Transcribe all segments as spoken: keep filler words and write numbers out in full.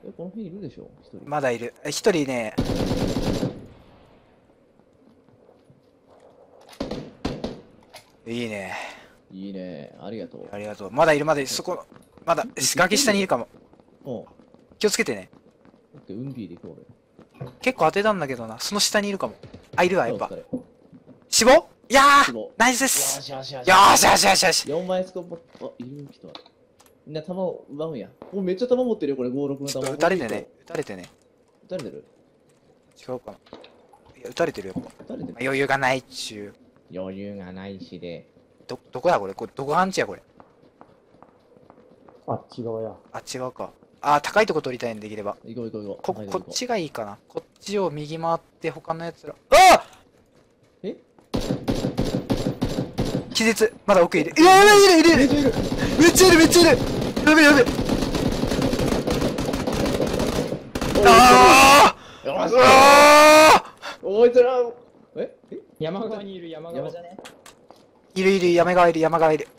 え、この辺いるでしょ一人。 まだいる。え一人ね、いいね。 いいね。ありがとう。 ありがとう。まだいる、まだいる。そこ、まだ、崖下にいるかも。 おう。 気をつけてね。 オッケー、運ビーで行こう俺。 結構当てたんだけどな。その下にいるかも。あ、いるわ、やっぱお疲。れ死亡いやー死亡ナイスでよすしよしよし。 よーしよしよしよしよんまいスコープ、あ、いる人は。みんな弾を奪うんや。お、めっちゃ弾持ってるよ、これ、ご、ろくの弾。 ちょっと撃たれてね。撃たれてね。 撃たれてる違うかな。いや、撃たれてるよ。 撃たれてる余裕がないっちゅう。 余裕がないしで。 ど、どこだこれこれ、どこアンチやこれ。 あっち側や。 あ、違うか。あー、高いとこ取りたいんでできれば。 行こう行こう行こう。 こ、 はいこっちがいいかな。こっちを右回って他のやつら。ああえ気絶。まだ奥いる。いや、いるいるいるいるめっちゃいる。 めっちゃいるめっちゃいるやべやべあーよしあおいつら、ええ山側にいる山側じゃね？ ーいるいる、山側いる、山側いる。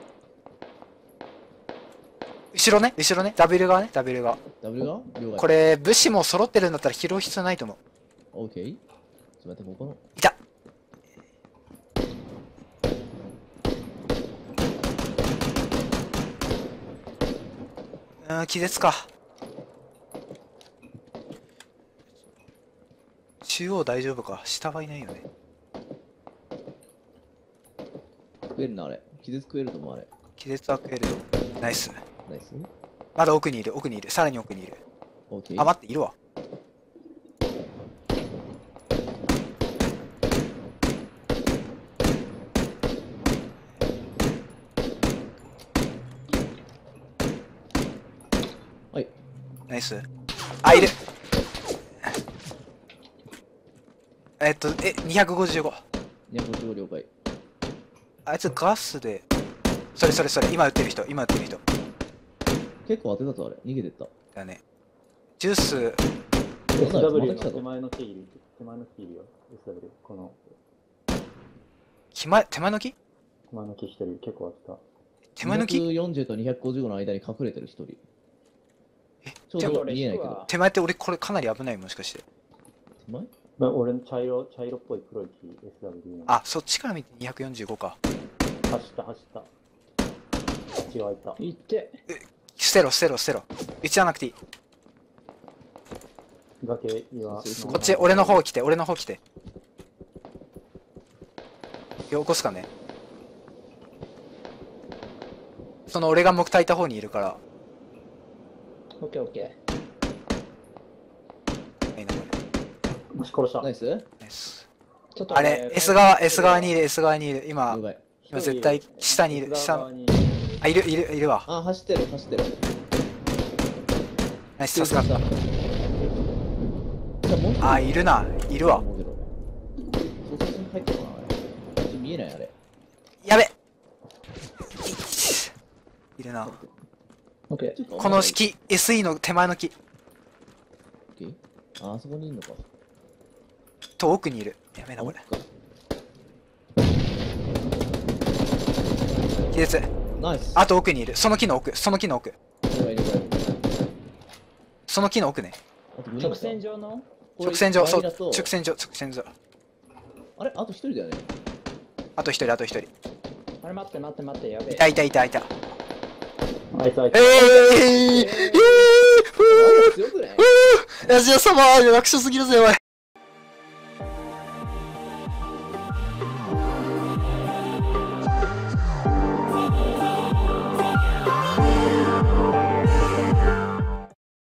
後ろね、後ろね、ダブル側ね、ダブル側。 ダブルが了解。 これ、武士も揃ってるんだったら拾う必要ないと思う。 オッケー。ちょっと待って、ここの。 いた。うーん、気絶か。中央大丈夫か。下はいないよね。 食えるな、あれ。気絶食えると思う、あれ。 気絶は食えるよ。ナイス。 ナイス。 まだ奥にいる、奥にいる。さらに奥にいる。 オッケー。 あ、待って、いるわ。 はい。 ナイス。あ、いる。えっと、え、にひゃくごじゅうご。 にひゃくごじゅうご了解。 あいつガスで。それそれそれ、今撃ってる人、今撃ってる人。 結構当てたぞ、あれ。逃げてった。 だね。ジュース、 エスダブリューまた来たぞの手前の木いる。手前の木いるよ。エスダブリュー。この手前、手前の木手前の木一人結構当て手前の木にひゃくよんじゅうとにひゃくごじゅうごの間に隠れてる一人。 え、 ちょうど見えないけど。 手前って俺これかなり危ないもしかして。 手前た。まあ、俺の茶色、茶色っぽい黒い木 エスダブリュー の。 あ、そっちから見てにひゃくよんじゅうごか。 走った走った。あっち側行った。 行って。 捨てろ捨てろ捨てろ。撃ちはなくていい。 崖岩。 そうこっち、俺の方来て、俺の方来て。よ、起こすかね。その俺が木焚いた方にいるから。 オッケーオッケいいなこれ。 足殺した。 ナイスナイス。 ー。ちょっとあれ、S 側、S 側にいる、S 側にいる。今了、解。 今絶対下にいる、下側にあ、いる、いる、いるわ。 あ、走ってる、走ってる。 ナイス、助かった。 じゃあもう一人あ、いるな、いるわ。 思うけどそうそうそう入ってるかな、あれ。ちょっと見えない、あれ。 やべいるな。 オッケー。 この木、エスイー の手前の木オッケーあ、あそこにいんのか。 と奥にいる。やべえな、これ。 奥か気絶。 ナイス。 あと奥にいる。その木の奥、その木の奥。 了解了解その木の奥ね。 あとごにん直か線上のこれ直線上、そう、 マイナと直線上、直線上。 あれあと一人だよね。 あと一人、あと一人。 あれ待って待って待って、やべえ。 いたいたいたいた。 あいつあいつ。 えー、えー、えー、 あれ強くないふぅアジア様、楽勝すぎるぜ、おい。